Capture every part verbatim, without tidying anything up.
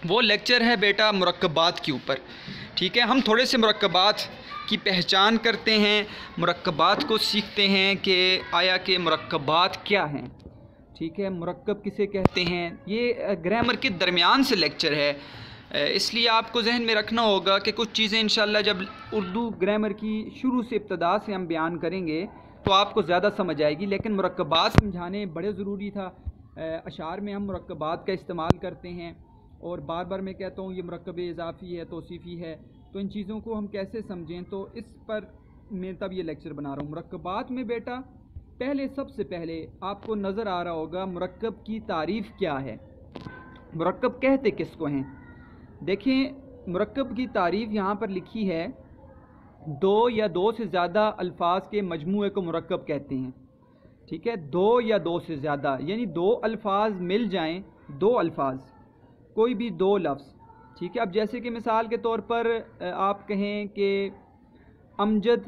वो लेक्चर है बेटा मुरक्कबात के ऊपर। ठीक है, हम थोड़े से मुरक्कबात की पहचान करते हैं, मुरक्कबात को सीखते हैं कि आया कि मुरक्कबात क्या हैं। ठीक है, मुरक्कब किसे कहते हैं। ये ग्रामर के दरमियान से लेक्चर है, इसलिए आपको जहन में रखना होगा कि कुछ चीज़ें इंशाल्लाह जब उर्दू ग्रामर की शुरू से इब्तदा से हम बयान करेंगे तो आपको ज़्यादा समझ आएगी। लेकिन मुरक्कबात समझाने बड़े ज़रूरी था। अशार में हम मुरक्कबात का इस्तेमाल करते हैं और बार बार मैं कहता हूँ ये मुरक्कब इजाफ़ी है, तौसीफ़ी है, तो इन चीज़ों को हम कैसे समझें, तो इस पर मैं तब ये लेक्चर बना रहा हूँ। मुरक्कबात में बेटा पहले सबसे पहले आपको नज़र आ रहा होगा मुरक्कब की तारीफ़ क्या है, मुरक्कब कहते किसको हैं। देखिए, मुरक्कब की तारीफ़ यहाँ पर लिखी है, दो या दो से ज़्यादा अल्फाज के मजमूए को मुरक्कब कहते हैं। ठीक है, दो या दो से ज़्यादा यानी दो अल्फाज मिल जाएं, दो अल्फाज, कोई भी दो लफ्ज़। ठीक है, अब जैसे कि मिसाल के तौर पर आप कहें कि अमजद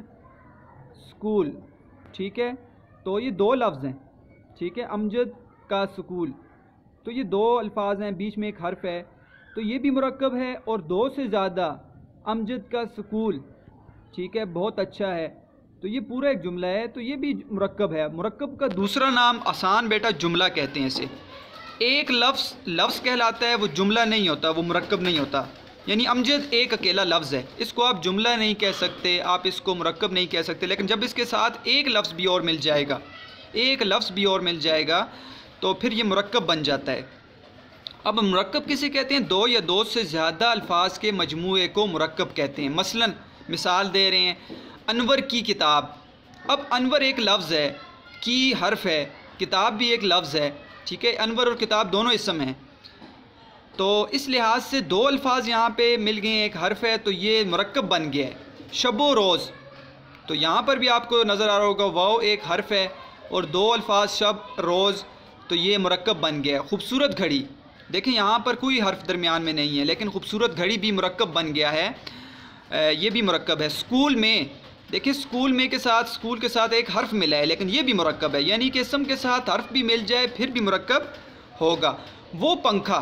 स्कूल, ठीक है, तो ये दो लफ्ज़ हैं। ठीक है, अमजद का स्कूल, तो ये दो अल्फाज हैं, बीच में एक हर्फ है, तो ये भी मुरक्कब है। और दो से ज़्यादा अमजद का स्कूल, ठीक है, बहुत अच्छा है, तो ये पूरा एक जुमला है, तो ये भी मुरक्कब है। मुरक्कब का दूसरा नाम आसान बेटा जुमला कहते हैं इसे। एक लफ्ज़ लफ्ज़ कहलाता है, वो जुमला नहीं होता, वो मुरक्कब नहीं होता। यानी अमजद एक अकेला लफ्ज़ है, इसको आप जुमला नहीं कह सकते, आप इसको मुरक्कब नहीं कह सकते। लेकिन जब इसके साथ एक लफ्ज़ भी और मिल जाएगा, एक लफ्ज़ भी और मिल जाएगा, तो फिर ये मुरक्कब बन जाता है। अब मुरक्कब किसे कहते हैं, दो या दो से ज़्यादा अल्फाज के मजमूए को मुरक्कब कहते हैं। मसलन मिसाल दे रहे हैं, अनवर की किताब। अब अनवर एक लफ्ज़ है, की हर्फ है, किताब भी एक लफ्ज़ है। ठीक है, अनवर और किताब दोनों इसम हैं, तो इस लिहाज से दो अल्फाज यहाँ पे मिल गए, एक हर्फ है, तो ये मुरक्कब बन गया है। शबो रोज़, तो यहाँ पर भी आपको नज़र आ रहा होगा, वाओ एक हर्फ है और दो अल्फाज शब रोज़, तो ये मुरक्कब बन गया है। खूबसूरत घड़ी, देखें यहाँ पर कोई हर्फ दरमियान में नहीं है, लेकिन खूबसूरत घड़ी भी मुरक्कब बन गया है, ये भी मुरक्कब है। स्कूल में, देखिए स्कूल में के साथ स्कूल के साथ एक हर्फ मिला है, लेकिन ये भी मुरक्कब है, यानी कि इसम के साथ हर्फ भी मिल जाए फिर भी मुरक्कब होगा। वो पंखा,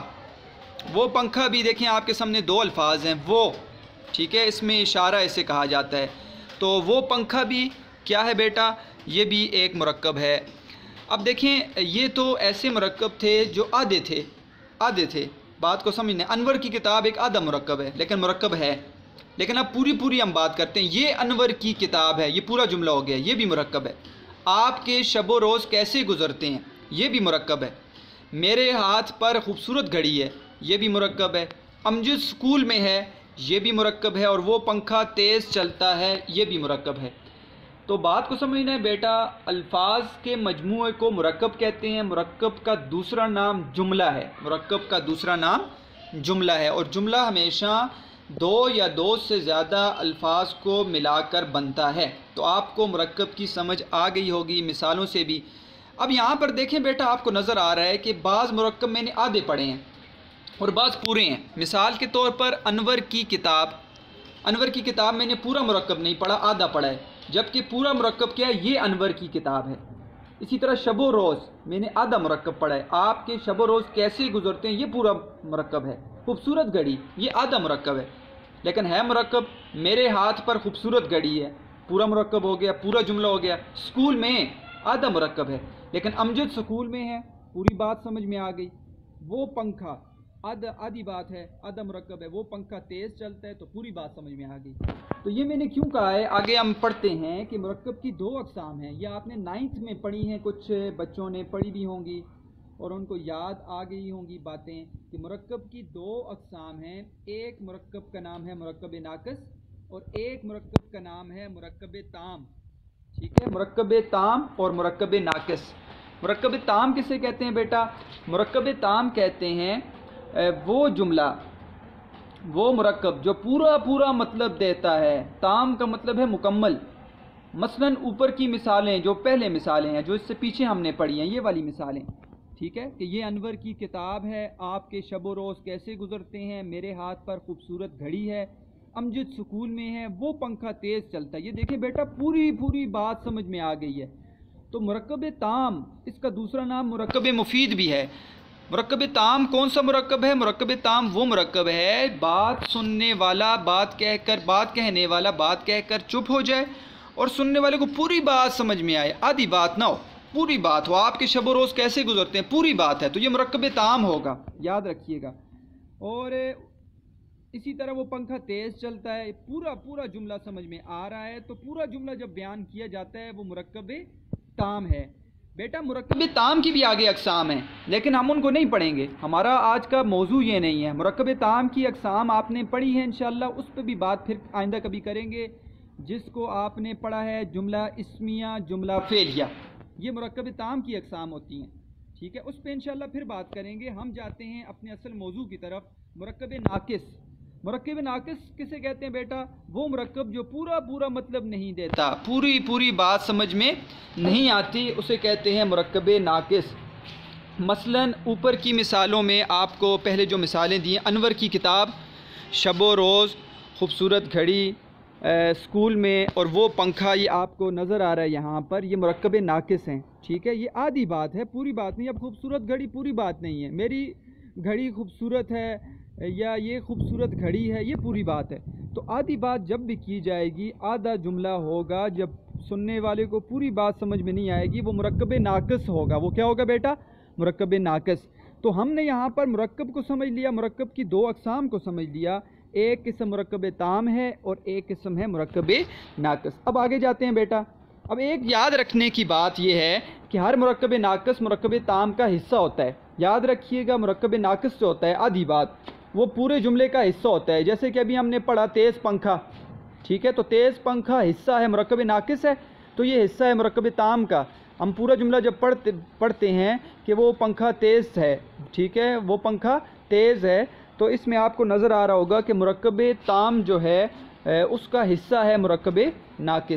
वो पंखा भी देखें आपके सामने दो अल्फाज हैं, वो, ठीक है, इसमें इशारा इसे कहा जाता है, तो वो पंखा भी क्या है बेटा, ये भी एक मुरक्कब है। अब देखें, ये तो ऐसे मुरक्कब थे जो आधे थे, आधे थे, बात को समझने। अनवर की किताब एक आधा मुरक्कब है, लेकिन मुरक्कब है। लेकिन अब पूरी पूरी हम बात करते हैं, ये अनवर की किताब है, ये पूरा जुमला हो गया, ये भी मुरक्कब है। आपके शबो रोज़ कैसे गुजरते हैं, ये भी मुरक्कब है। मेरे हाथ पर खूबसूरत घड़ी है, ये भी मुरक्कब है। अमजद स्कूल में है, ये भी मुरक्कब है। और वो पंखा तेज़ चलता है, ये भी मुरक्कब है। तो बात को समझना है बेटा, अल्फाज के मजमूए को मुरक्कब कहते हैं। मुरक्कब का दूसरा नाम जुमला है, मुरक्कब का दूसरा नाम जुमला है। और जुमला हमेशा दो या दो से ज़्यादा अल्फाज को मिलाकर बनता है। तो आपको मुरक्कब की समझ आ गई होगी मिसालों से भी। अब यहाँ पर देखें बेटा, आपको नज़र आ रहा है कि बाज़ मुरक्कब मैंने आधे पढ़े हैं और बाज़ पूरे हैं। मिसाल के तौर पर अनवर की किताब, अनवर की किताब मैंने पूरा मुरक्कब नहीं पढ़ा, आधा पढ़ा है, जबकि पूरा मुरक्कब क्या है, ये अनवर की किताब है। इसी तरह शबो रोज़ मैंने आधा मुरक्कब पढ़ा है, आपके शबो रोज़ कैसे गुजरते हैं, ये पूरा मुरक्कब है। खूबसूरत घड़ी, ये आधा मुरक्कब है, लेकिन है मुरक्कब। मेरे हाथ पर खूबसूरत घड़ी है, पूरा मुरक्कब हो गया, पूरा जुमला हो गया। स्कूल में आधा मुरक्कब है, लेकिन अमजद स्कूल में है, पूरी बात समझ में आ गई। वो पंखा आधा, आधी बात है, आधा मुरक्कब है। वो पंखा तेज़ चलता है, तो पूरी बात समझ में आ गई। तो ये मैंने क्यों कहा है, आगे हम पढ़ते हैं कि मुरक्कब की दो अक़साम हैं। ये आपने नाइन्थ में पढ़ी हैं, कुछ बच्चों ने पढ़ी भी होंगी और उनको याद आ गई होंगी बातें कि मुरक्कब की दो अक़साम हैं। एक मुरक्कब का नाम है मुरक्कब नाक़िस और एक मुरक्कब का नाम है मुरक्कब ताम। ठीक है, मुरक्कब ताम और मुरक्कब नाक़िस। मुरक्कब ताम किसे कहते हैं बेटा, मुरक्कब ताम कहते हैं वो जुमला, वो मुरक्कब जो पूरा पूरा मतलब देता है। ताम का मतलब है मुकम्मल। मसलन ऊपर की मिसालें, जो पहले मिसालें हैं, जो इससे पीछे हमने पढ़ी हैं, ये वाली मिसालें, ठीक है, कि ये अनवर की किताब है, आपके शबो रोज़ कैसे गुजरते हैं, मेरे हाथ पर खूबसूरत घड़ी है, अमजद स्कूल में है, वो पंखा तेज़ चलता है। ये देखिए बेटा, पूरी पूरी बात समझ में आ गई है। तो मुरक्कब ताम, इसका दूसरा नाम मुरक्कब मुफीद भी है। मुरक्कब ताम कौन सा मुरक्कब है? मुरक्कब ताम वो मुरक्कब है बात सुनने वाला बात कहकर बात कहने वाला बात कहकर चुप हो जाए और सुनने वाले को पूरी बात समझ में आए, आधी बात ना हो, पूरी बात हो। आपके शब रोज़ कैसे गुजरते हैं, पूरी बात है, तो ये मुरक्कब ताम होगा, याद रखिएगा। और इसी तरह वो पंखा तेज़ चलता है, पूरा पूरा जुमला समझ में आ रहा है, तो पूरा जुमला जब बयान किया जाता है वो मुरक्कब ताम है। बेटा मुरक्कब ताम की भी आगे अक़साम हैं, लेकिन हम उनको नहीं पढ़ेंगे, हमारा आज का मौजू ये नहीं है। मुरक्कब ताम की अक़साम आपने पढ़ी है इंशाअल्लाह, उस पर भी बात फिर आइंदा कभी करेंगे। जिसको आपने पढ़ा है जुमला इस्मिया, जुमला फ़ेलिया, ये मुरक्कब ताम की अक़साम होती हैं, ठीक है, उस पर इंशाअल्लाह फिर बात करेंगे। हम जाते हैं अपने असल मौजू की तरफ, मुरक्कब नाक़िस। मुरक्कब नाक़िस किसे कहते हैं बेटा? वो मुरक्कब जो पूरा पूरा मतलब नहीं देता, पूरी पूरी बात समझ में नहीं आती, उसे कहते हैं मुरक्कब नाक़िस। मसलन ऊपर की मिसालों में आपको पहले जो मिसालें दी हैं, अनवर की किताब, शबो रोज़, खूबसूरत घड़ी, स्कूल में, और वो पंखा, ये आपको नज़र आ रहा है यहाँ पर, ये मुरक्कब नाक़िस हैं, ठीक है। ये आधी बात है, पूरी बात नहीं। अब खूबसूरत घड़ी पूरी बात नहीं है, मेरी घड़ी खूबसूरत है या ये खूबसूरत घड़ी है, ये पूरी बात है। तो आधी बात जब भी की जाएगी, आधा जुमला होगा, जब सुनने वाले को पूरी बात समझ में नहीं आएगी, वो मुरक्कब नाक़िस होगा। वो क्या होगा बेटा? मुरक्कब नाक़िस। तो हमने यहाँ पर मुरक्कब को समझ लिया, मुरक्कब की दो अक़साम को समझ लिया, एक किस्म मुरक्कब ताम है और एक किस्म है मुरक्कब नाक़िस। अब आगे जाते हैं बेटा। अब एक याद रखने की बात यह है कि हर मुरक्कब नाक़िस मुरक्कब ताम का हिस्सा होता है। याद रखिएगा, मुरक्कब नाक़िस जो होता है आधी बात, वो पूरे जुमले का हिस्सा होता है। जैसे कि अभी हमने पढ़ा तेज़ पंखा, ठीक है, तो तेज़ पंखा हिस्सा है, मुरक्कब नाक़िस है, तो ये हिस्सा है मुरक्कब ताम का। हम पूरा जुमला जब पढ़ते पढ़ते हैं कि वो पंखा तेज़ है, ठीक है, वो पंखा तेज़ है, तो इसमें आपको नज़र आ रहा होगा कि मुरक्कब ताम जो है उसका हिस्सा है मुरक्कब नाक़िस।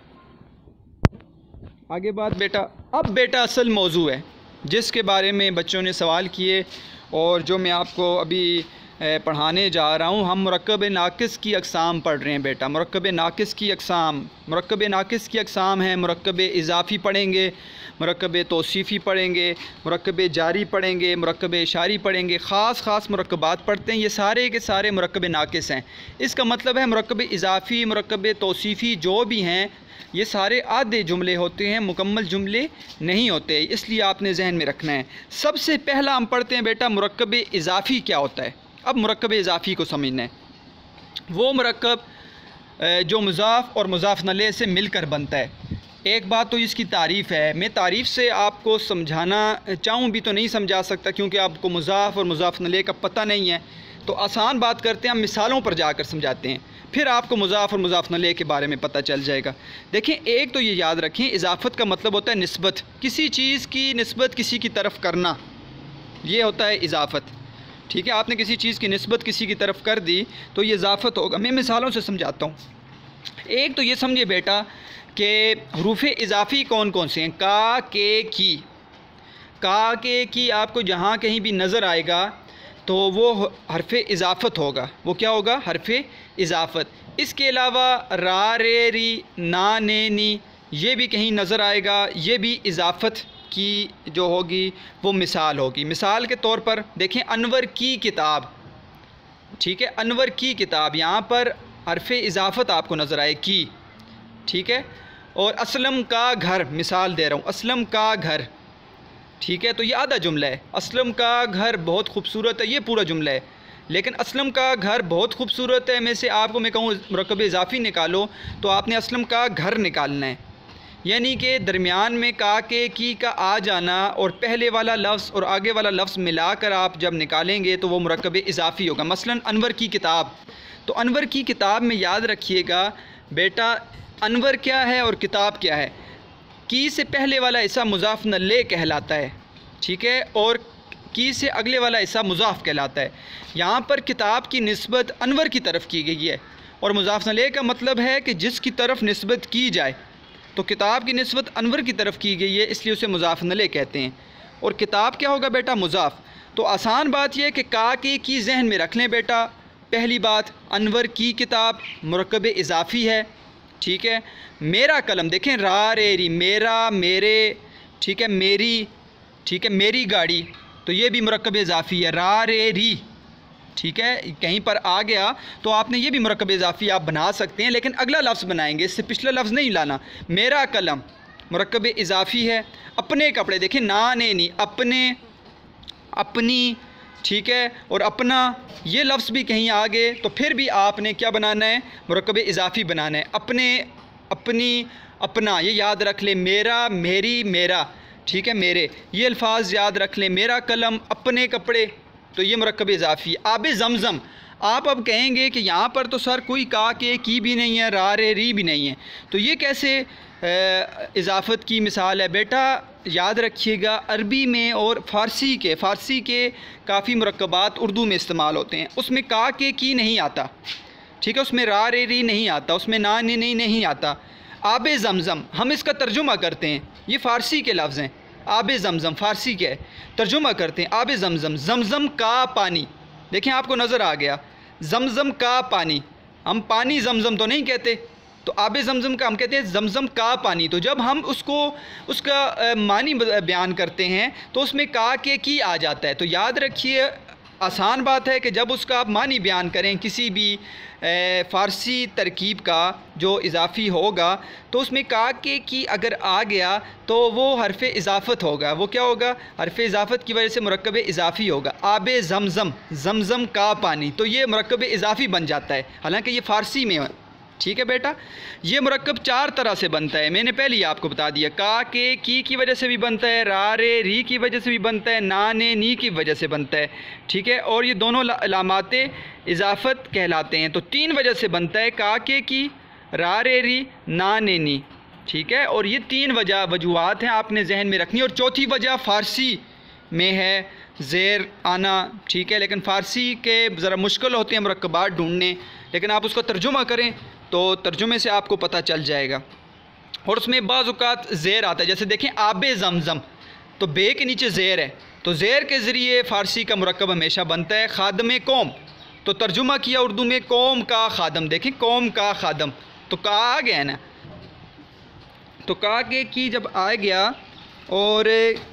आगे बात बेटा। अब बेटा असल मौजू है जिसके बारे में बच्चों ने सवाल किए और जो मैं आपको अभी पढ़ाने जा रहा हूँ। हम मुरक्कब नाक़िस की अक़साम पढ़ रहे हैं बेटा। मुरक्कब नाक़िस की अक़साम मुरक्कब नाक़िस की अक़साम हैं। मुरक्कब इज़ाफ़ी पढ़ेंगे, मुरक्कब तौसीफ़ी पढ़ेंगे, मुरक्कब जारी पढ़ेंगे, मुरक्कब इशारी पढ़ेंगे, ख़ास ख़ास मुरक्कबात पढ़ते हैं। ये सारे के सारे मुरक्कब नाक़िस हैं। इसका मतलब है मुरक्कब इज़ाफ़ी, मुरक्कब तौसीफ़ी जो भी हैं, ये सारे आधे जुमले होते हैं, मुकम्मल जुमले नहीं होते, इसलिए आपने जहन में रखना है। सबसे पहला हम पढ़ते हैं बेटा मुरक्कब इज़ाफ़ी क्या होता है। अब मुरक्कब इज़ाफ़ी को समझना है। वो मुरक्कब जो मुज़ाफ़ और मुज़ाफ़ नले से मिलकर बनता है। एक बात तो इसकी तारीफ़ है, मैं तारीफ़ से आपको समझाना चाहूँ भी तो नहीं समझा सकता क्योंकि आपको मुज़ाफ़ और मुज़ाफ़ नले का पता नहीं है। तो आसान बात करते हैं, हम मिसालों पर जाकर समझाते हैं, फिर आपको मुज़ाफ़ और मुज़ाफ़ नले के बारे में पता चल जाएगा। देखें, एक तो ये याद रखें, इज़ाफ़त का मतलब होता है निस्बत, किसी चीज़ की निस्बत किसी की तरफ करना, ये होता है इज़ाफ़त। ठीक है, आपने किसी चीज़ की निस्बत किसी की तरफ कर दी तो ये इज़ाफ़त होगा। मैं मिसालों से समझाता हूँ। एक तो ये समझिए बेटा कि हरूफ़ इज़ाफ़ी कौन कौन से हैं। का, के, की। का, के, की आपको जहाँ कहीं भी नज़र आएगा तो वो हरफ़ इज़ाफ़त होगा। वो क्या होगा? हरफ़ इज़ाफ़त। इसके अलावा रा, रे, री, ना, ने, नी, ये भी कहीं नज़र आएगा, ये भी इज़ाफ़त की जो होगी वो मिसाल होगी। मिसाल के तौर पर देखें, अनवर की किताब, ठीक है, अनवर की किताब, यहाँ पर हरफ़ इज़ाफ़त आपको नज़र आए की, ठीक है। और असलम का घर, मिसाल दे रहा हूँ, असलम का घर, ठीक है, तो ये आधा जुमला है। असलम का घर बहुत खूबसूरत है, ये पूरा जुमला है। लेकिन असलम का घर बहुत खूबसूरत है में से आपको मैं कहूँ मुरक्कब इज़ाफ़ी निकालो तो आपने असलम का घर निकालना है। यानी कि दरमियान में का, के, की का आ जाना और पहले वाला लफ्ज़ और आगे वाला लफ्ज़ मिलाकर आप जब निकालेंगे तो वो मुरक्कब इज़ाफ़ी होगा। मसलन अनवर की किताब, तो अनवर की किताब में याद रखिएगा बेटा, अनवर क्या है और किताब क्या है। की से पहले वाला हिस्सा मुज़ाफ़ नले कहलाता है, ठीक है, और की से अगले वाला हिस्सा मुज़ाफ़ कहलाता है। यहाँ पर किताब की निस्बत अनवर की तरफ की गई है और मुज़ाफ़ नले का मतलब है कि जिसकी तरफ निस्बत की जाए, तो किताब की निस्बत अनवर की तरफ की गई है, इसलिए उसे मुज़ाफ़ नले कहते हैं। और किताब क्या होगा बेटा? मुज़ाफ़। तो आसान बात यह है कि का, के, की ज़हन में रख लें बेटा। पहली बात, अनवर की किताब मुरक्कब इज़ाफ़ी है, ठीक है। मेरा कलम, देखें, रा, रे, री, मेरा, मेरे, ठीक है, मेरी, ठीक है, मेरी गाड़ी, तो ये भी मुरक्कब इजाफ़ी है, रा रे री, ठीक है। कहीं पर आ गया तो आपने ये भी मुरक्कब इजाफ़ी आप बना सकते हैं, लेकिन अगला लफ्ज़ बनाएंगे, इससे पिछला लफ्ज़ नहीं लाना। मेरा कलम मुरक्कब इजाफ़ी है। अपने कपड़े, देखिए ना ने नहीं, अपने, अपनी, ठीक है, और अपना, ये लफ्ज़ भी कहीं आ गए तो फिर भी आपने क्या बनाना है, मुरक्कब इजाफ़ी बनाना है। अपने, अपनी, अपना, ये याद रख ले। मेरा, मेरी, मेरा, ठीक है, मेरे, ये अल्फाज याद रख लें। मेरा कलम, अपने कपड़े, तो ये मुरक्कब इजाफ़ी। आब ज़मज़म, आप अब कहेंगे कि यहाँ पर तो सर कोई का के की भी नहीं है, रा रे री भी नहीं है, तो ये कैसे इजाफ़त की मिसाल है? बेटा याद रखिएगा, अरबी में और फ़ारसी के फ़ारसी के काफ़ी मुरक्कबात उर्दू में इस्तेमाल होते हैं, उसमें का के की नहीं आता, ठीक है, उसमें रा रे री नहीं आता, उसमें ना ने नहीं नहीं आता। आब ज़मज़म, हम इसका तर्जुमा करते हैं, ये फ़ारसी के लफ्ज़ हैं। आब ज़मज़म फ़ारसी के है, तर्जुमा करते हैं आब ज़मज़म, ज़मज़म का पानी। देखें आपको नज़र आ गया, ज़मज़म का पानी, हम पानी ज़मज़म तो नहीं कहते, तो आब ज़मज़म का हम कहते हैं ज़मज़म का पानी। तो जब हम उसको उसका मानी बयान करते हैं तो उसमें का के की आ जाता है। तो याद रखिए, आसान बात है कि जब उसका आप मानी बयान करें किसी भी फ़ारसी तरकीब का जो इजाफ़ी होगा, तो उसमें का के की अगर आ गया तो वो हरफ़ इजाफ़त होगा। वो क्या होगा? हरफ़ इजाफ़त की वजह से मुरक्कब इजाफ़ी होगा। आब ज़मज़म, ज़मज़म का पानी, तो ये मुरक्कब इजाफ़ी बन जाता है, हालांकि ये फ़ारसी में है, ठीक है बेटा। ये मुरक्कब चार तरह से बनता है, मैंने पहले ही आपको बता दिया। का के की की वजह से भी बनता है, रा रे री की वजह से भी बनता है, ना ने नी की वजह से बनता है, ठीक है। और ये दोनों अलामाते इजाफ़त कहलाते हैं। तो तीन वजह से बनता है, का के की, रा रे री, ना ने नी, ठीक है। और ये तीन वजह वजूहात हैं, आपने जहन में रखनी। और चौथी वजह फ़ारसी में है ज़ेर आना, ठीक है, लेकिन फ़ारसी के ज़रा मुश्किल होते हैं मुरक्कबात ढूँढने, लेकिन आप उसका तर्जुमा करें तो तर्जुमे से आपको पता चल जाएगा। और उसमें बाज़ औक़ात ज़ेर आता है, जैसे देखें आब ज़मज़म, तो बे के नीचे ज़ेर है, तो ज़ेर के ज़रिए फ़ारसी का मुरक्कब हमेशा बनता है। ख़ादम कौम, तो तर्जुमा किया उर्दू में कौम का ख़ादम, देखें कौम का ख़ादम, तो का आ गया ना, तो का के की जब आ गया और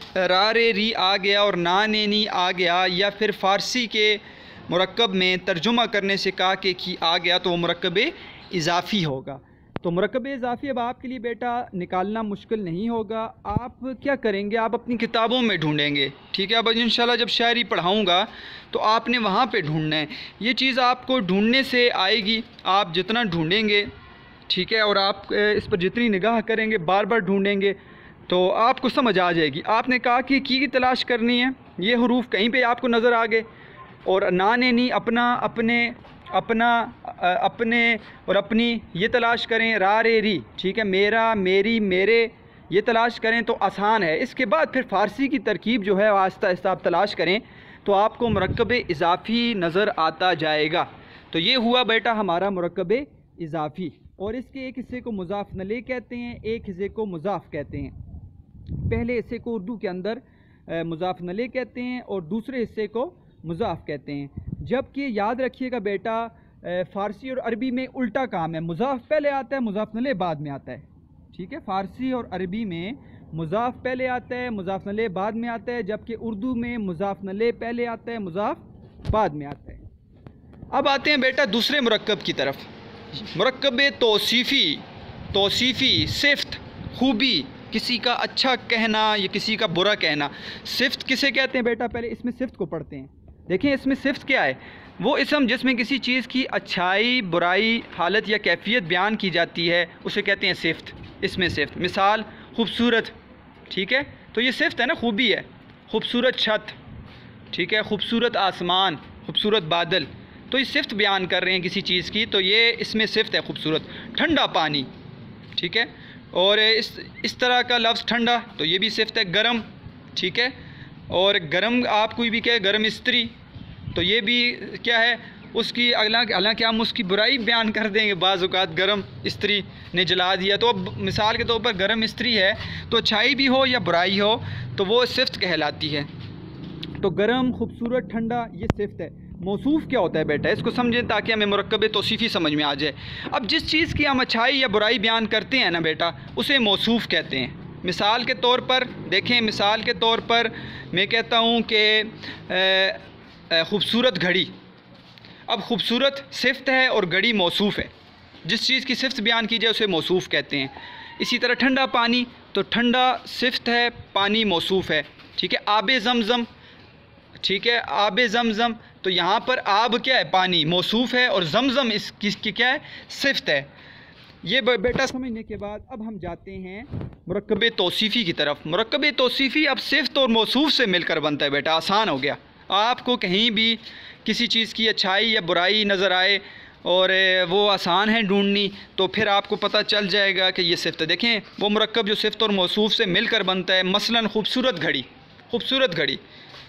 रा रे री आ गया और ना ने नी आ गया, या फिर फ़ारसी के मुरक्कब में तर्जुमा करने से का के की आ गया, तो वो मुरक्कब इजाफ़ी होगा। तो मुरक्कब इजाफ़ी अब आपके लिए बेटा निकालना मुश्किल नहीं होगा। आप क्या करेंगे, आप अपनी किताबों में ढूंढेंगे, ठीक है। अब इंशाल्लाह जब शायरी पढ़ाऊँगा तो आपने वहाँ पे ढूंढना है। ये चीज़ आपको ढूंढने से आएगी, आप जितना ढूंढेंगे, ठीक है, और आप इस पर जितनी निगाह करेंगे, बार बार ढूंढेंगे, तो आपको समझ आ जाएगी। आपने कहा कि की की तलाश करनी है, ये हरूफ कहीं पे आपको नज़र आ गए, और ना ने नी, अपना, अपने, अपना, अपने और अपनी, ये तलाश करें। रा रे री, ठीक है, मेरा, मेरी, मेरे, ये तलाश करें तो आसान है। इसके बाद फिर फ़ारसी की तरकीब जो है आहिस्ता आहिस्ता आप तलाश करें तो आपको मुरक्कब इजाफ़ी नज़र आता जाएगा। तो ये हुआ बेटा हमारा मुरक्कब इजाफ़ी, और इसके एक हिस्से को मुज़ाफ़ नले कहते हैं, एक हिस्से को मुज़ाफ़ कहते हैं। पहले हिस्से को उर्दू के अंदर मुज़ाफ़ नले कहते हैं और दूसरे हिस्से को मुज़ाफ़ कहते हैं। जबकि याद रखिएगा बेटा, फ़ारसी और अरबी में उल्टा काम है, मुज़ाफ़ पहले आता है, मुज़ाफ़ नले बाद में आता है, ठीक है। फ़ारसी और अरबी में मुज़ाफ़ पहले आता है, मुज़ाफ़ नले बाद में आता है, जबकि उर्दू में मुज़ाफ़ नले पहले आता है, मुज़ाफ़ बाद में आता है। अब आते हैं बेटा दूसरे मुरक्कब की तरफ, मुरक्कब तौसीफ़ी। तौसीफ़ी सिफ़त, खूबी, किसी का अच्छा कहना या किसी का बुरा कहना। सिफ़त किसे कहते हैं बेटा? पहले इसमें सिफ़त को पढ़ते हैं। देखिए इसमें सिफ़त क्या है, वो इसम जिसमें किसी चीज़ की अच्छाई, बुराई, हालत या कैफियत बयान की जाती है, उसे कहते हैं सिफ़त। इसमें सिफ़त, मिसाल खूबसूरत, ठीक है, तो ये सिफ़त है ना, खूबी है। खूबसूरत छत, ठीक है, खूबसूरत आसमान, खूबसूरत बादल, तो ये सिफ़त बयान कर रहे हैं किसी चीज़ की, तो ये इसमें सिफ़त है खूबसूरत। ठंडा पानी, ठीक है, और इस इस तरह का लफ्ज़ ठंडा, तो ये भी सिफ़त है। गरम, ठीक है, और गरम आप कोई भी कहे, गरम इस्त्री, तो ये भी क्या है, उसकी हालांकि हम उसकी बुराई बयान कर देंगे बाज़ औक़ात, गरम इस्त्री ने जला दिया, तो अब मिसाल के तौर पर गरम इस्त्री है, तो अच्छाई भी हो या बुराई हो तो वो सिफ़त कहलाती है। तो गरम, खूबसूरत, ठंडा, ये सिफ़त है। मौसूफ़ क्या होता है बेटा, इसको समझें ताकि हमें मुरक्कब तौसीफ़ी समझ में आ जाए। अब जिस चीज़ की हम अच्छाई या बुराई बयान करते हैं ना बेटा, उसे मौसूफ़ कहते हैं। मिसाल के तौर पर देखें, मिसाल के तौर पर मैं कहता हूँ कि ख़ूबसूरत घड़ी, अब ख़ूबसूरत सिफ़त है और घड़ी मौसूफ़ है। जिस चीज़ की सिफ़त बयान की जाए उसे मौसूफ़ कहते हैं। इसी तरह ठंडा पानी, तो ठंडा सिफ़त है, पानी मौसूफ़ है। ठीक है। आबे ज़मज़म, ठीक है, आबे ज़मज़म, तो यहाँ पर आब क्या है, पानी मौसूफ़ है, और ज़मज़म इस किसकी क्या है, सिफ़त है। ये बेटा समझने के बाद अब हम जाते हैं मुरक्कब तौसीफ़ी की तरफ। मुरक्कब तौसीफ़ी अब सिफ़त और मौसूफ़ से मिलकर बनता है बेटा, आसान हो गया। आपको कहीं भी किसी चीज़ की अच्छाई या बुराई नज़र आए और वो आसान है ढूंढनी, तो फिर आपको पता चल जाएगा कि ये सिफ़त है। देखें, वो मुरक्कब जो सिफ़त और मौसूफ़ से मिलकर बनता है, मसलन खूबसूरत घड़ी, खूबसूरत घड़ी,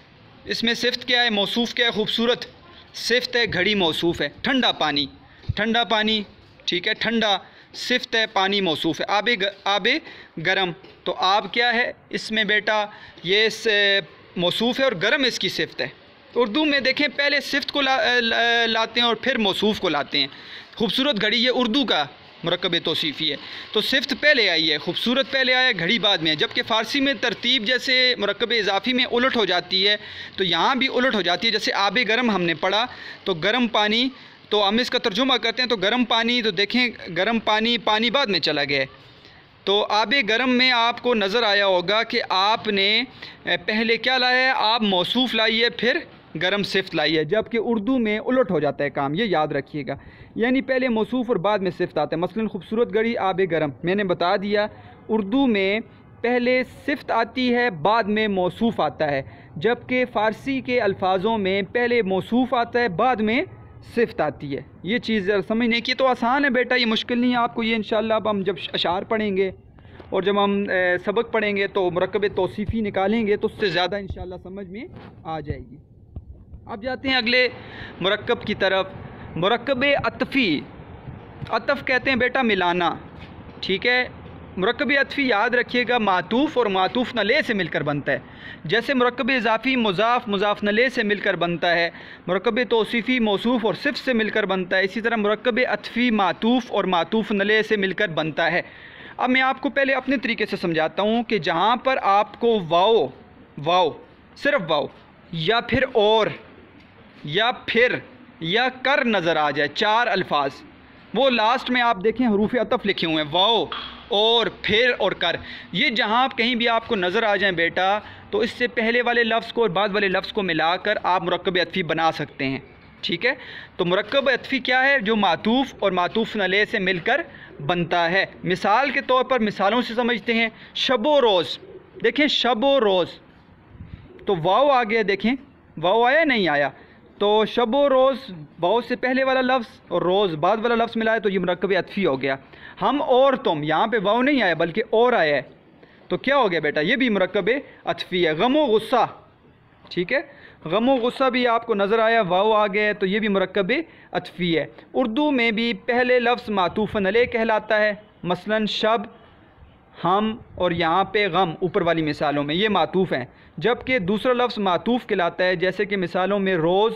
इसमें सिफ़त क्या है, मौसूफ़ क्या है, खूबसूरत सिफ़त है, घड़ी मौसूफ़ है। ठंडा पानी, ठंडा पानी, ठीक है, ठंडा सिफ़त है, पानी मौसूफ़ है। आबे ग, आबे गरम, तो आब क्या है इसमें बेटा, ये मौसूफ़ है और गरम इसकी सिफ़त है। उर्दू में देखें, पहले सिफ़त को ला, ला, लाते हैं और फिर मौसूफ़ को लाते हैं। खूबसूरत घड़ी ये उर्दू का मुरक्कब तौसीफ़ी है, तो सिफ़त पहले आई है, खूबसूरत पहले आया, घड़ी बाद में है। जबकि फ़ारसी में तरतीब जैसे मुरक्कब इज़ाफ़ी में उलट हो जाती है, तो यहाँ भी उलट हो जाती है। जैसे आबे गरम हमने पढ़ा, तो गर्म पानी, तो हम इसका तर्जुमा करते हैं, तो गर्म पानी, तो देखें गर्म पानी, पानी बाद में चला गया है। तो आबे गरम में आपको नज़र आया होगा कि आपने पहले क्या लाया है, आप मौसूफ़ लाई है, फिर गरम सिफ़त लाई है। जबकि उर्दू में उलट हो जाता है काम, ये याद रखिएगा। यानी पहले मौसूफ़ और बाद में सिफ़त आता है। मसलन खूबसूरत घड़ी, आबे गरम, मैंने बता दिया उर्दू में पहले सिफ़त आती है, बाद में मौसूफ़ आता है। जबकि फ़ारसी के अल्फाज़ों में पहले मौसूफ़ आता है, बाद में सिफ़त आती है। ये चीज़ समझने की, तो आसान है बेटा, ये मुश्किल नहीं है आपको। ये इंशाअल्लाह अब हम जब अशार पढ़ेंगे और जब हम ए, सबक पढ़ेंगे तो मुरक्कब तौसीफ़ी निकालेंगे, तो उससे ज़्यादा इंशाअल्लाह समझ में आ जाएगी। अब जाते हैं अगले मुरक्कब की तरफ, मुरक्कब अतफ़ी। अतफ़ कहते हैं बेटा मिलाना, ठीक है। मुरक्कब अतफ़ी याद रखिएगा, मातूफ़ और मातूफ़ नले से मिलकर बनता है। जैसे मुरक्कब इज़ाफ़ी मुज़ाफ़ मुज़ाफ़ नले से मिलकर बनता है, मुरक्कब तौसीफ़ी मौसूफ़ और सिफ़त से मिलकर बनता है। इसी तरह मुरक्कब अतफ़ी मातूफ़ और मातूफ़ नले से मिलकर बनता है। अब मैं आपको पहले अपने तरीके से समझाता हूँ कि जहाँ पर आपको वाओ, वाओ, सिर्फ़ वाओ, या फिर और, या फिर, या कर नज़र आ जाए, चार अल्फाज, वो लास्ट में आप देखें हरूफ अतफ़ लिखे हुए हैं, वाओ, और, फिर और कर। ये जहाँ आप कहीं भी आपको नज़र आ जाएं बेटा, तो इससे पहले वाले लफ्ज़ को और बाद वाले लफ्ज़ को मिलाकर आप मुरक्कब अतफ़ी बना सकते हैं। ठीक है। तो मुरक्कब अतफ़ी क्या है, जो मातूफ़ और मातूफ़ नले से मिलकर बनता है। मिसाल के तौर पर मिसालों से समझते हैं। शबो रोज़, देखें शबो रोज़, तो वाओ आ गया, देखें वाओ आया नहीं आया, तो शबो रोज़ वाओ से पहले वाला लफ्ज़ और रोज़ बाद वाला लफ्ज़ मिलाए, तो ये मुरक्कब अतफ़ी हो गया। हम और तुम, यहाँ पे वाओ नहीं आया बल्कि और आया है, तो क्या हो गया बेटा, ये भी मुरक्कब अतफ़ी है। गम व गुस्सा, ठीक है, गम व गुस्सा भी आपको नज़र आया, वाओ आ गया, तो ये भी मुरक्कब अतफ़ी है। उर्दू में भी पहले लफ्ज़ मातूफ़ नले कहलाता है, मसलन शब, हम, और यहाँ पे गम, ऊपर वाली मिसालों में ये मातूफ़ हैं। जबकि दूसरा लफ्ज़ मातूफ़ कहलाता है, जैसे कि मिसालों में रोज़,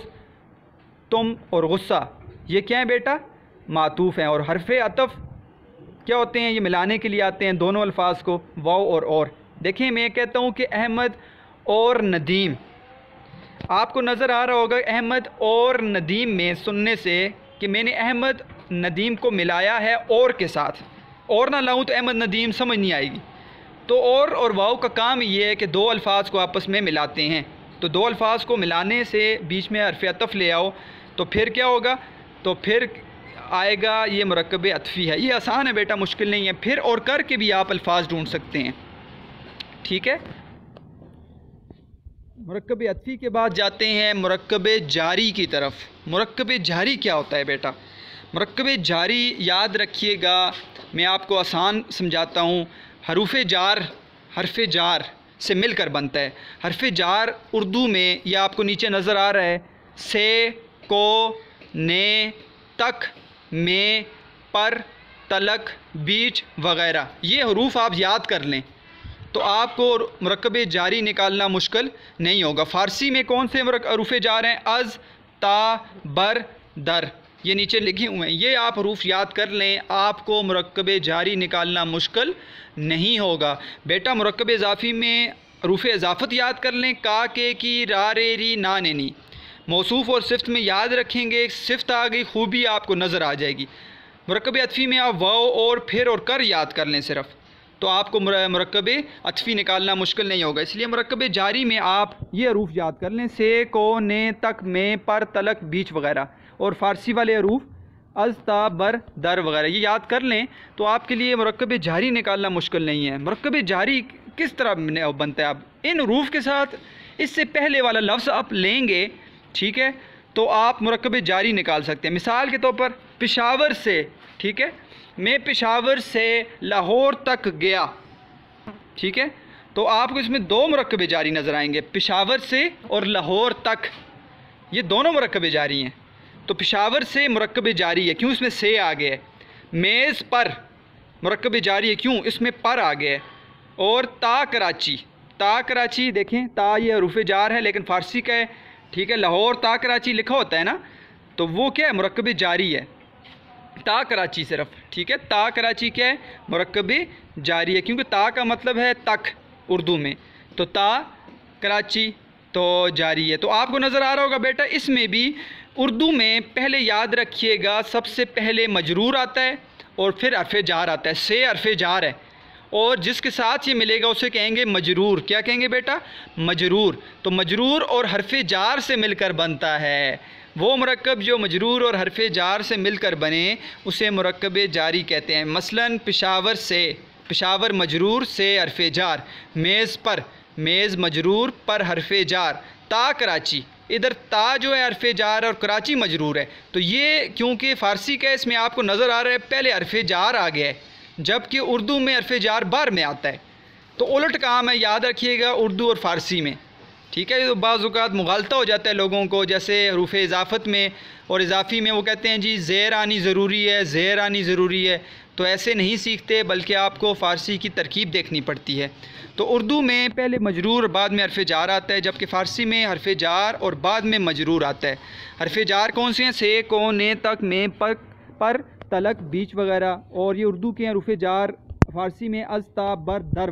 तुम और गुस्सा, ये क्या है बेटा, मातूफ़ हैं। और हरफ़ अतफ़ क्या होते हैं, ये मिलाने के लिए आते हैं दोनों अल्फाज को, वाओ और और। देखें मैं कहता हूँ कि अहमद और नदीम, आपको नज़र आ रहा होगा अहमद और नदीम में सुनने से कि मैंने अहमद नदीम को मिलाया है और के साथ, और ना लाऊं तो अहमद नदीम समझ नहीं आएगी। तो और और वाओ का काम ये है कि दो अल्फाज को आपस में मिलाते हैं। तो दो अल्फाज को मिलाने से बीच में हरफ़ अतफ़ ले आओ, तो फिर क्या होगा, तो फिर आएगा ये मुरक्कब अतफ़ी है। ये आसान है बेटा, मुश्किल नहीं है। फिर और कर के भी आप अल्फाज ढूंढ सकते हैं। ठीक है। मुरक्कब अतफ़ी के बाद जाते हैं मुरक्कब जारी की तरफ। मुरक्कब जारी क्या होता है बेटा, मुरक्कब जारी याद रखिएगा, मैं आपको आसान समझाता हूँ। हरूफ जार, हरफ जार से मिलकर बनता है। हरफ जार उर्दू में, यह आपको नीचे नज़र आ रहा है, से, को, ने, तक, में, पर, तलक, बीच वग़ैरह, ये हरूफ आप याद कर लें तो आपको मुरक्कब जारी निकालना मुश्किल नहीं होगा। फ़ारसी में कौन से हरूफ जार हैं, अज़, ता, बर, दर, ये नीचे लिखे हुए हैं, ये आप हरूफ याद कर लें, आपको मुरक्कब जारी निकालना मुश्किल नहीं होगा। बेटा मुरक्कब इजाफ़ी में हरूफ इजाफ़त याद कर लें, का, के, की, रा, रे, री, ना, ने, नी। मौसूफ़ और सिफ़्त में याद रखेंगे, सिफ़्त आ गई खूबी आपको नज़र आ जाएगी। मुरक्कब अतफ़ी में आप वाव और फिर और कर याद कर लें सिर्फ़, तो आपको मुरक्कब अतफ़ी निकालना मुश्किल नहीं होगा। इसलिए मुरक्कब जारी में आप ये हरूफ याद कर लें, से, को, ने, तक, में, पर, तलक, बीच वगैरह, और फ़ारसी वाले हरूफ अज़, ता, बर, दर वगैरह ये याद कर लें, तो आपके लिए मुरक्कब जारी निकालना मुश्किल नहीं है। मुरक्कब जारी किस तरह बनता है? आप इन हरूफ के साथ इससे पहले वाला लफ्ज़ आप लेंगे, ठीक है, तो आप मुरक्कब जारी निकाल सकते हैं। मिसाल के तौर पर पेशावर से, ठीक है, मैं पेशावर से लाहौर तक गया, ठीक है, तो आपको इसमें दो मुरक्कब जारी नज़र आएंगे, पेशावर से और लाहौर तक, ये दोनों मुरक्कब जारी हैं। तो पेशावर से मुरक्कब जारी है, क्यों? इसमें से आ गया है। मेज़ पर मुरक्कब जारी है, क्यों? इसमें पर आ गया है। और ता कराची, ता कराची देखें, ता ये हरूफ जार है लेकिन फ़ारसी का है, ठीक है, लाहौर ता कराची लिखा होता है ना, तो वो क्या है? मुरक्कब जारी है, ता कराची सिर्फ, ठीक है, ता कराची क्या है? मुरक्कब जारी है, क्योंकि ता का मतलब है तक उर्दू में, तो ता कराची तो जारी है। तो आपको नज़र आ रहा होगा बेटा, इसमें भी उर्दू में पहले याद रखिएगा, सबसे पहले मजरूर आता है और फिर हरफ़े जार आता है। से हरफ़े जार है और जिसके साथ ये मिलेगा उसे कहेंगे मजरूर। क्या कहेंगे बेटा? मजरूर। तो मजरूर और हरफ़े जार से मिलकर बनता है, वो मुरक्कब जो मजरूर और हरफ़े जार से मिलकर बने उसे मुरक्कब जारी कहते हैं। मसलन पेशावर से, पेशावर मजरूर, से हरफ़े जार। मेज़ पर, मेज़ मजरूर, पर हरफ़े जार। ता कराची, इधर ता जो है हरफ़े जार और कराची मजरूर है। तो ये क्योंकि फ़ारसी का इसमें आपको नज़र आ रहा है पहले हरफ़े जार आ गया है, जबकि उर्दू में हरफ़े जार बार में आता है। तो उलट काम है, याद रखिएगा उर्दू और फ़ारसी में, ठीक है। तो बाज़ औक़ात मुग़ालता हो जाता है लोगों को, जैसे हरूफ इज़ाफ़त में और इज़ाफ़ी में वो कहते हैं जी ज़ेर आनी ज़रूरी है, ज़ेर आनी ज़रूरी है, तो ऐसे नहीं सीखते, बल्कि आपको फ़ारसी की तरकीब देखनी पड़ती है। तो उर्दू में पहले मजरूर बाद में हरफ़े जार आता है, जबकि फ़ारसी में हरफ़े जार और बाद में मजरूर आता है। हरफ़े जार कौन से हैं? से, को, ने, तक, में, पर, पर, तलक, बीच वगैरह, और ये उर्दू के हैं हरफ़े जार, फ़ारसी में अज़, ता, बर, दर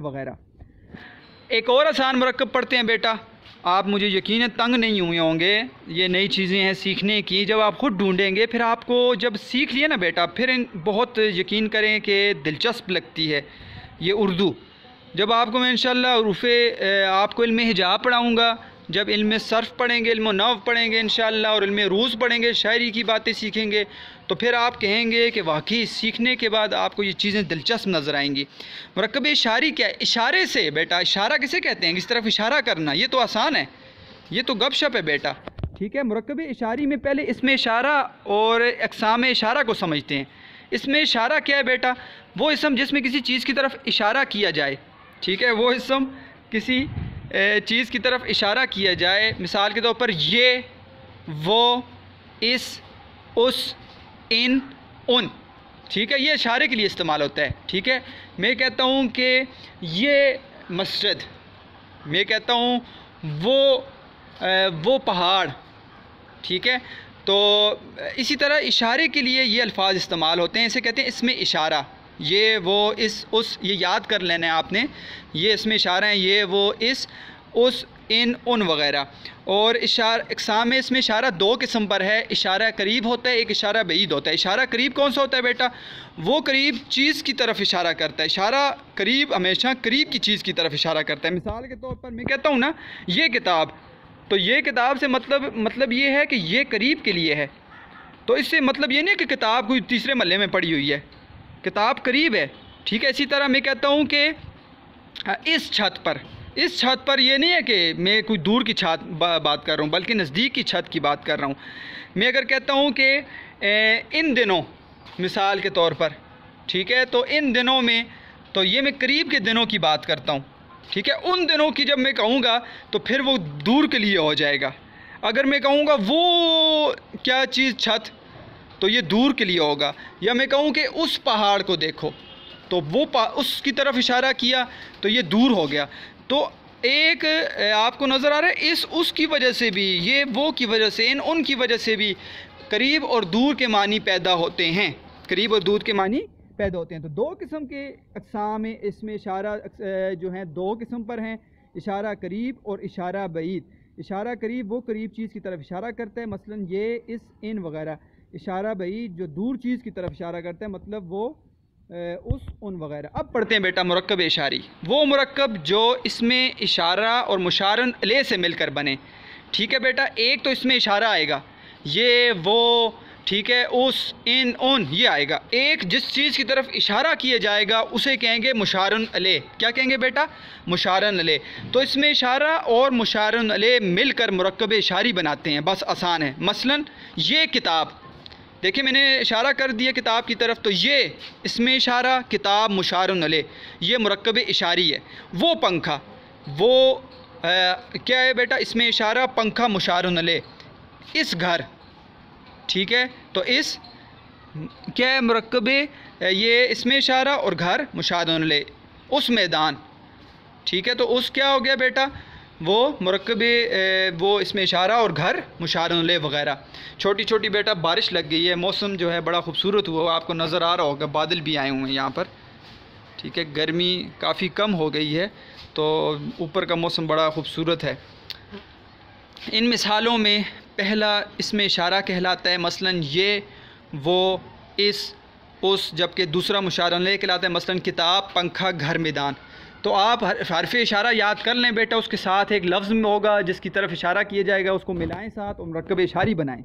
वगैरह। एक और आसान मुरक्कब पढ़ते हैं बेटा, आप मुझे यकीन है तंग नहीं हुए होंगे, ये नई चीज़ें हैं सीखने की, जब आप ख़ुद ढूंढेंगे फिर आपको जब सीख लिया ना बेटा, फिर बहुत यकीन करें कि दिलचस्प लगती है ये उर्दू। जब आपको मैं इंशाअल्लाह हरूफ़े आपको इल्म हिजाब पढ़ाऊँगा, जब इल्म सर्फ़ पढ़ेंगे, इल्म नहव पढ़ेंगे इंशाअल्लाह, और इल्म रूज़ पढ़ेंगे, शायरी की बातें सीखेंगे, तो फिर आप कहेंगे कि वाकई सीखने के बाद आपको ये चीज़ें दिलचस्प नज़र आएंगी। मुरक्कब इशारी क्या है? इशारे से बेटा, इशारा किसे कहते हैं? किस तरफ इशारा करना, ये तो आसान है, ये तो गपशप है बेटा, ठीक है। मुरक्कब इशारी में पहले इसमें इशारा और अक़साम इशारा को समझते हैं। इसमें इशारा क्या है बेटा? वो इसम जिसमें किसी चीज़ की तरफ इशारा किया जाए, ठीक है, वो इसम किसी चीज़ की तरफ इशारा किया जाए। मिसाल के तौर पर ये, वो, इस, उस, इन, उन, ठीक है, ये इशारे के लिए इस्तेमाल होता है, ठीक है। मैं कहता हूँ कि ये मस्जिद, मैं कहता हूँ वो वो पहाड़, ठीक है। तो इसी तरह इशारे के लिए ये अल्फाज इस्तेमाल होते हैं, इसे कहते हैं इसमें इशारा। ये, वो, इस, उस, ये याद कर लेना है आपने, ये इसमें इशारा हैं, ये, वो, इस, उस, इन, उन वगैरह। और इशारा इक़साम में इसमें इशारा दो किस्म पर है, इशारा करीब होता है, एक इशारा बईद होता है। इशारा करीब कौन सा होता है बेटा? वो करीब चीज़ की तरफ इशारा करता है, इशारा करीब हमेशा करीब की चीज़ की तरफ इशारा करता है। मिसाल के तौर पर मैं कहता हूँ ना ये किताब, तो ये किताब से मतलब मतलब ये है कि ये करीब के लिए है, तो इससे मतलब ये नहीं कि किताब कोई तीसरे महल्ले में पड़ी हुई है, किताब करीब है, ठीक है। इसी तरह मैं कहता हूँ कि इस छत पर, इस छत पर ये नहीं है कि मैं कोई दूर की छत बा, बात कर रहा हूँ, बल्कि नज़दीक की छत की बात कर रहा हूँ। मैं अगर कहता हूँ कि इन दिनों, मिसाल के तौर पर, ठीक है, तो इन दिनों में, तो ये मैं करीब के दिनों की बात करता हूँ, ठीक है। उन दिनों की जब मैं कहूँगा तो फिर वो दूर के लिए हो जाएगा। अगर मैं कहूँगा वो क्या चीज़ छत, तो ये दूर के लिए होगा। या मैं कहूँ कि उस पहाड़ को देखो, तो वो उसकी तरफ इशारा किया तो ये दूर हो गया। तो एक आपको नज़र आ रहा है इस उस की वजह से भी, ये वो की वजह से, इन उन की वजह से भी करीब और दूर के मानी पैदा होते हैं, करीब और दूर के मानी पैदा होते हैं। तो दो किस्म के अक़साम में इसमें इशारा जो हैं दो किस्म पर हैं, इशारा करीब और इशारा बईद। इशारा करीब वो करीब चीज़ की तरफ इशारा करता है, मसलन ये, इस, इन वगैरह। इशारा बईद जो दूर चीज़ की तरफ इशारा करता है, मतलब वो उस, उन वगैरह। अब पढ़ते हैं बेटा मुरक्कब इशारी, वो मुरक्कब जो इसमें इशारा और मुशारन ले से मिलकर बने। ठीक है बेटा, एक तो इसमें इशारा आएगा, ये, वो, ठीक है, उस, इन, उन, ये आएगा। एक जिस चीज़ की तरफ इशारा किया जाएगा उसे कहेंगे मुशारन अले। क्या कहेंगे बेटा? मुशारन अले। तो इसमें इशारा और मुशारन अले मिलकर मुरक्कब इशारी बनाते हैं, बस आसान है। मसलन ये किताब, देखिए मैंने इशारा कर दिया किताब की तरफ, तो ये इसमें इशारा, किताब मुशारन अले, ये मुरक्कब इशारी है। वो पंखा, वो आ, क्या है बेटा? इसमें इशारा, पंखा मुशारन अले। इस घर, ठीक है, तो इस क्या है? मुरक्कब, ये इसमें इशारा और घर मुशारन अले। उस मैदान, ठीक है, तो उस क्या हो गया बेटा? वो मुरक्कब, वो इसमें इशारा और घर मुशारन अले वगैरह। छोटी छोटी बेटा बारिश लग गई है, मौसम जो है बड़ा खूबसूरत हुआ, आपको नज़र आ रहा होगा, बादल भी आए हुए हैं यहाँ पर। ठीक है, गर्मी काफ़ी कम हो गई है, तो ऊपर का मौसम बड़ा खूबसूरत है। इन मिसालों में पहला इसमें इशारा कहलाता है, मसलन ये, वो, इस, उस, जबकि दूसरा मुशारन अले कहलाता है, मसलन किताब, पंखा, घर, मैदान। तो आप हरफ इशारा याद कर लें बेटा, उसके साथ एक लफ्ज़ में होगा जिसकी तरफ इशारा किया जाएगा, उसको मिलाएं साथ और मुरक्कब इशारी बनाएं।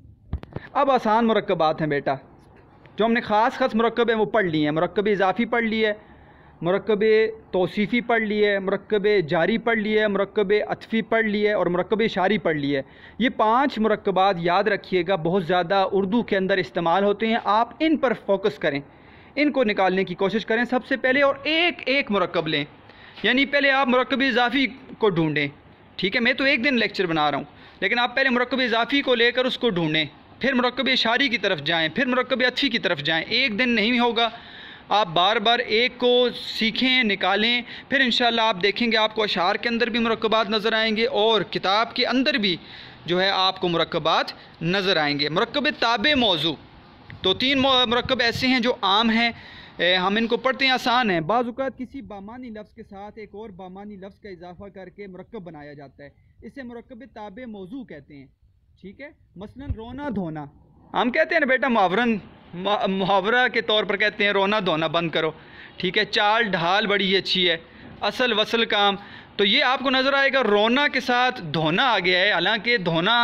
अब आसान मुरक्कबात हैं बेटा, जो हमने ख़ास ख़ास मुरक्कब हैं वो पढ़ लिए हैं। मुरक्कब इज़ाफ़ी पढ़ लिए, मुरक्कब तौसीफ़ी पढ़ लिए, मुरक्कब जारी पढ़ लिए, मुरक्कब अतफ़ी पढ़ लिए और मुरक्कब इशारी पढ़ लिए। ये पांच मुरक्कबात याद रखिएगा, बहुत ज़्यादा उर्दू के अंदर इस्तेमाल होते हैं। आप इन पर फोकस करें, इनको निकालने की कोशिश करें सबसे पहले, और एक एक मुरक्कब लें। यानी पहले आप मुरक्कब इज़ाफ़ी को ढूँढें। ठीक है, मैं तो एक दिन लेक्चर बना रहा हूँ, लेकिन आप पहले मुरक्कब इज़ाफ़ी को लेकर उसको ढूँढें, फिर मुरक्कब इशारी की तरफ जाएँ, फिर मुरक्कब अतफ़ी की तरफ जाएँ। एक दिन नहीं होगा, आप बार बार एक को सीखें, निकालें, फिर इंशाअल्लाह आप देखेंगे आपको अशार के अंदर भी मुरक्कबात नज़र आएंगे और किताब के अंदर भी जो है आपको मुरक्कबात नज़र आएंगे। मुरक्कब ताबे मौजू, तो तीन मुरक्कब ऐसे हैं जो आम हैं, हम इनको पढ़ते हैं, आसान हैं। बाज़ औक़ात किसी बामानी लफ्ज़ के साथ एक और बामानी लफ्ज़ का इजाफ़ा करके मुरक्कब बनाया जाता है, इसे मुरक्कब ताबे मौजू कहते हैं। ठीक है, मसलन रोना धोना, हम कहते हैं ना बेटा मुहावरन मुहावरा के तौर पर कहते हैं रोना धोना बंद करो। ठीक है, चाल ढाल बड़ी अच्छी है, असल वसल काम, तो ये आपको नज़र आएगा रोना के साथ धोना आ गया है। हालांकि धोना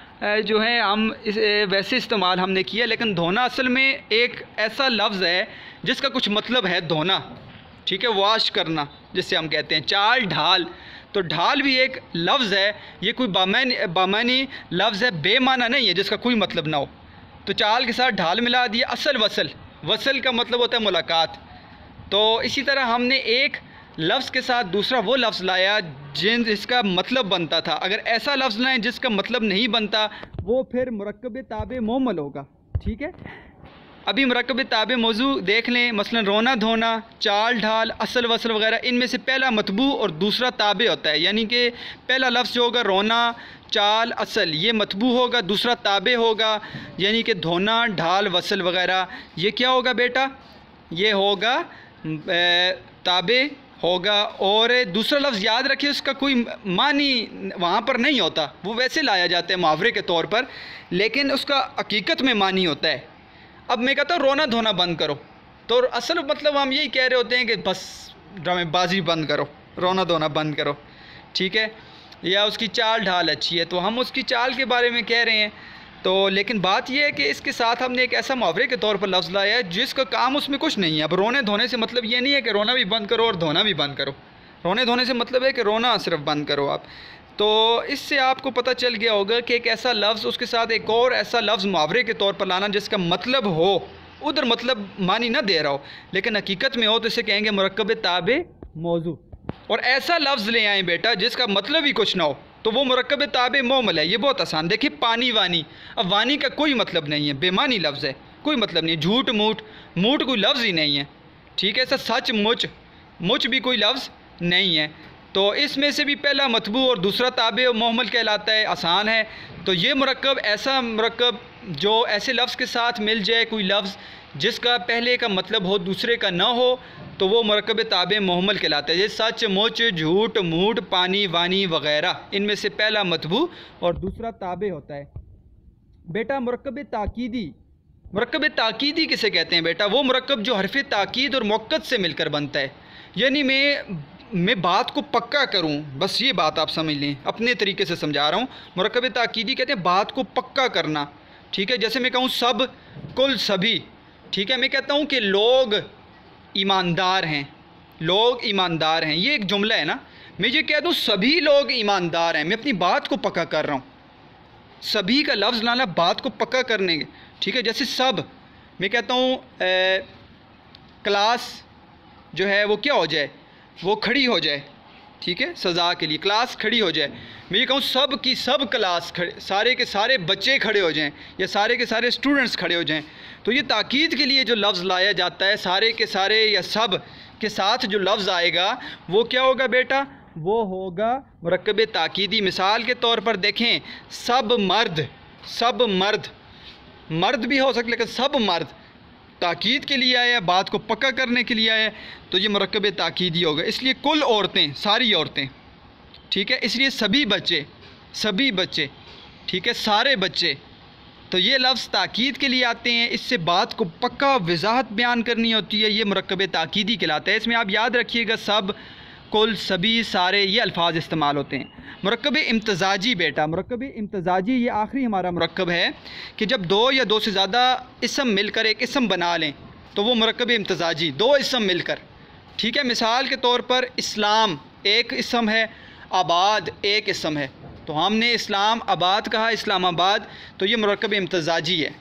जो है हम इस वैसे इस्तेमाल हमने किया, लेकिन धोना असल में एक ऐसा लफ्ज़ है जिसका कुछ मतलब है धोना। ठीक है, वाश करना जिससे हम कहते हैं। चाल ढाल, तो ढाल भी एक लफ्ज़ है, ये कोई बामानी बामानी लफ्ज़ है, बेमाना नहीं है जिसका कोई मतलब ना हो। तो चाल के साथ ढाल मिला दिया। असल वसल, वसल का मतलब होता है मुलाकात। तो इसी तरह हमने एक लफ्ज़ के साथ दूसरा वो लफ्ज़ लाया जिन जिसका मतलब बनता था। अगर ऐसा लफ्ज़ लाएं जिसका मतलब नहीं बनता, वो फिर मुरक्कब ताबे मोमल होगा। ठीक है, अभी मुरक्कब ताबे मौजू देख लें, मसलन रोना धोना, चाल ढाल, असल वसल वगैरह, इनमें से पहला मतबू और दूसरा ताबे होता है। यानी कि पहला लफ्ज़ जो होगा रोना, चाल, असल, ये मतबू होगा, दूसरा ताबे होगा, यानी कि धोना, ढाल, वसल वगैरह, ये क्या होगा बेटा? ये होगा ताबे होगा। और दूसरा लफ्ज़ याद रखिए, उसका कोई मानी वहाँ पर नहीं होता, वो वैसे लाया जाता है मुहावरे के तौर पर, लेकिन उसका हकीकत में मानी होता है। अब मैं कहता हूँ रोना धोना बंद करो, तो असल मतलब हम यही कह रहे होते हैं कि बस ड्रामेबाजी बंद करो, रोना धोना बंद करो। ठीक है, या उसकी चाल ढाल अच्छी है तो हम उसकी चाल के बारे में कह रहे हैं। तो लेकिन बात यह है कि इसके साथ हमने एक ऐसा मुहावरे के तौर पर लफ्ज़ लाया है जिसका काम उसमें कुछ नहीं है। अब रोने धोने से मतलब ये नहीं है कि रोना भी बंद करो और धोना भी बंद करो, रोने धोने से मतलब है कि रोना सिर्फ बंद करो आप। तो इससे आपको पता चल गया होगा कि एक ऐसा लफ्ज़, उसके साथ एक और ऐसा लफ्ज़ मुहावरे के तौर पर लाना जिसका मतलब हो, उधर मतलब मानी ना दे रहा हो लेकिन हकीकत में हो, तो इसे कहेंगे मुरक्कब ताबे मौजू। और ऐसा लफ्ज़ ले आएँ बेटा जिसका मतलब ही कुछ ना हो, तो वो मुरक्कब ताबे मोमल है। ये बहुत आसान, देखिए पानी वानी, अब वानी का कोई मतलब नहीं है, बेमानी लफ्ज़ है, कोई मतलब नहीं है। झूठ मूठ, मूठ कोई लफ्ज़ ही नहीं है। ठीक है, सर सच मुच, मुच भी कोई लफ्ज़ नहीं है। तो इसमें से भी पहला मतबू और दूसरा ताबे और मोहम्मल कहलाता है, आसान है। तो ये मुरक्कब ऐसा मुरक्कब जो ऐसे लफ्ज़ के साथ मिल जाए, कोई लफ्ज़ जिसका पहले का मतलब हो दूसरे का ना हो, तो वो मुरक्कब ताबे मोहम्मल कहलाता है। जैसे सच, मुच, झूठ, मूठ, पानी, वानी वग़ैरह, इनमें से पहला मतबू और दूसरा ताबे होता है। बेटा मुरक्कब ताकीदी, मुरक्कब ताकीदी किसे कहते हैं बेटा? वो मुरक्कब जो हरफ ताकीद और मुअक्कद से मिलकर बनता है। यानी मैं मैं बात को पक्का करूं, बस ये बात आप समझ लें, अपने तरीके से समझा रहा हूँ। मुरक्कब ताकीदी कहते हैं बात को पक्का करना, ठीक है। जैसे मैं कहूँ सब, कुल, सभी, ठीक है। मैं कहता हूँ कि लोग ईमानदार हैं, लोग ईमानदार हैं, ये एक जुमला है ना। मैं ये कह दूँ सभी लोग ईमानदार हैं, मैं अपनी बात को पक्का कर रहा हूँ। सभी का लफ्ज़ लाना बात को पक्का करने के, ठीक है। जैसे सब, मैं कहता हूँ क्लास जो है वो क्या हो जाए, वो खड़ी हो जाए, ठीक है, सज़ा के लिए क्लास खड़ी हो जाए। मैं ये कहूँ सब की सब क्लास खड़े, सारे के सारे बच्चे खड़े हो जाएं या सारे के सारे स्टूडेंट्स खड़े हो जाएं। तो ये ताकीद के लिए जो लफ्ज़ लाया जाता है, सारे के सारे या सब के साथ जो लफ्ज़ आएगा वो क्या होगा बेटा? वो होगा मुरक्कब ताकीदी। मिसाल के तौर पर देखें, सब मर्द, सब मर्द, मर्द भी हो सकता लेकिन सब मर्द ताकीद के लिए आया, बात को पक्का करने के लिए आया, तो ये मुरक्कब ताकीदी होगा। इसलिए कुल औरतें, सारी औरतें, ठीक है। इसलिए सभी बच्चे, सभी बच्चे, ठीक है, सारे बच्चे, तो ये लफ्ज़ ताकीद के लिए आते हैं। इससे बात को पक्का वजाहत बयान करनी होती है, ये मुरक्कब ताकीदी कहलाता है। इसमें आप याद रखिएगा सब, कुल, सभी, सारे, ये अल्फाज इस्तेमाल होते हैं। मुरक्कब इम्तज़ाजी बेटा, मुरक्कब इम्तज़ाजी ये आखिरी हमारा मुरक्कब है कि जब दो या दो से ज़्यादा इसम मिलकर एक इसम बना लें तो वो मुरक्कब इम्तज़ाजी, दो इसम मिलकर, ठीक है। मिसाल के तौर पर इस्लाम एक इसम है, आबाद एक इसम है, तो हमने इस्लाम आबाद कहा, इस्लामाबाद, तो ये मुरक्कब इम्तज़ाजी है।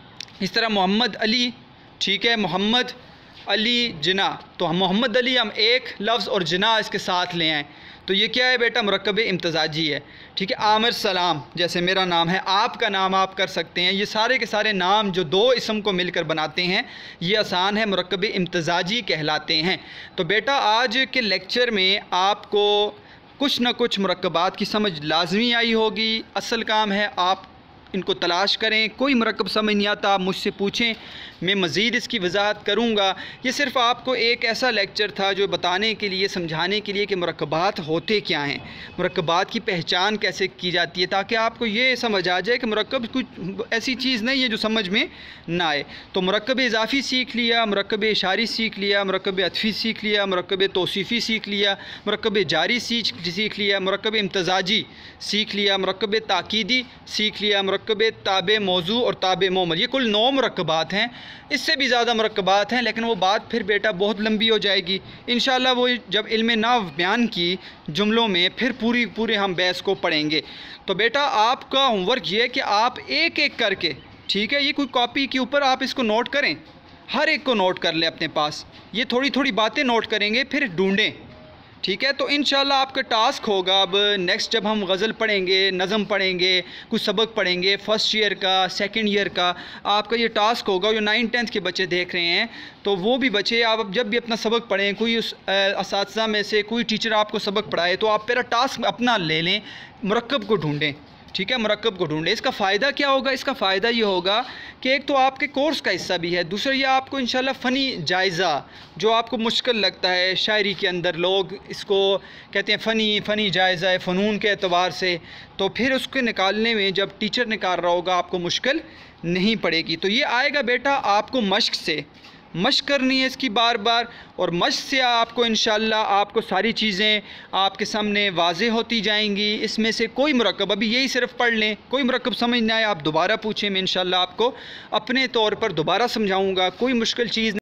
इस तरह मोहम्मद अली, ठीक है, मोहम्मद अली जिना, तो हम मोहम्मद अली हम एक लफ्ज़ और जिना इसके साथ ले आएँ, तो ये क्या है बेटा? मुरक्कब इम्तज़ाजी है, ठीक है। आमिर सलाम, जैसे मेरा नाम है, आपका नाम आप कर सकते हैं। ये सारे के सारे नाम जो दो इसम को मिलकर बनाते हैं ये आसान है, मुरक्कब इम्तज़ाजी कहलाते हैं। तो बेटा आज के लेक्चर में आपको कुछ ना कुछ मुरक्कबात की समझ लाजमी आई होगी। असल काम है आप इनको तलाश करें। कोई मुरक्कब समझ नहीं आता आप मुझसे पूछें, मैं मज़ीद इसकी वजाहत करूँगा। ये सिर्फ़ आपको एक ऐसा लेक्चर था जो बताने के लिए, समझाने के लिए कि मुरक्कबात होते क्या हैं, मुरक्कबात की पहचान कैसे की जाती है, ताकि आपको ये समझ आ जाए कि मुरक्कब कुछ ऐसी चीज़ नहीं है जो समझ में ना आए। तो मुरक्कब इज़ाफ़ी सीख लिया, मुरक्कब इशारी सीख लिया, मुरक्कब अतफ़ी सीख लिया, मुरक्कब तौसीफ़ी सीख लिया, मुरक्कब जारी सीख सीख लिया, मुरक्कब इम्तज़ाजी सीख लिया, मुरक्कब ताकीदी सीख लिया, मुरक्कब ताबे मौजू और ताबे मोमल, ये कुल नौ मुरक्कबात हैं। इससे भी ज़्यादा मुरक्कबात हैं लेकिन वो बात फिर बेटा बहुत लंबी हो जाएगी। इंशाअल्लाह वो जब इल्म नाहव बयान की जुमलों में फिर पूरी पूरे हम बहस को पढ़ेंगे। तो बेटा आपका होमवर्क ये है कि आप एक एक करके, ठीक है, ये कोई कॉपी के ऊपर आप इसको नोट करें, हर एक को नोट कर लें अपने पास। ये थोड़ी थोड़ी बातें नोट करेंगे फिर ढूंढें, ठीक है। तो इंशाल्लाह आपका टास्क होगा अब नेक्स्ट जब हम गज़ल पढ़ेंगे, नज़म पढ़ेंगे, कुछ सबक पढ़ेंगे फर्स्ट ईयर का, सेकंड ईयर का, आपका ये टास्क होगा। जो नाइन टेंथ के बच्चे देख रहे हैं तो वो भी बच्चे आप जब भी अपना सबक पढ़ें, कोई उस असातिज़ा में से कोई टीचर आपको सबक पढ़ाए तो आप पहला टास्क अपना ले लें, मुरक्कब को ढूँढें, ठीक है, मुरक्कब को ढूंढें। इसका फ़ायदा क्या होगा? इसका फ़ायदा ये होगा कि एक तो आपके कोर्स का हिस्सा भी है, दूसरा ये आपको इंशाल्लाह फ़नी जायज़ा जो आपको मुश्किल लगता है, शायरी के अंदर लोग इसको कहते हैं फ़नी फ़नी जायज़ा है फ़नून के एतबार से, तो फिर उसके निकालने में जब टीचर निकाल रहा होगा आपको मुश्किल नहीं पड़ेगी। तो ये आएगा बेटा आपको मश्क से, मश्क करनी है इसकी बार बार, और मश्क से आपको इंशाल्लाह आपको सारी चीज़ें आपके सामने वाज़ेह होती जाएंगी। इसमें से कोई मुरक्कब अभी यही सिर्फ पढ़ लें, कोई मुरक्कब समझ ना आए आप दोबारा पूछें, मैं इंशाल्लाह आपको अपने तौर पर दोबारा समझाऊँगा, कोई मुश्किल चीज़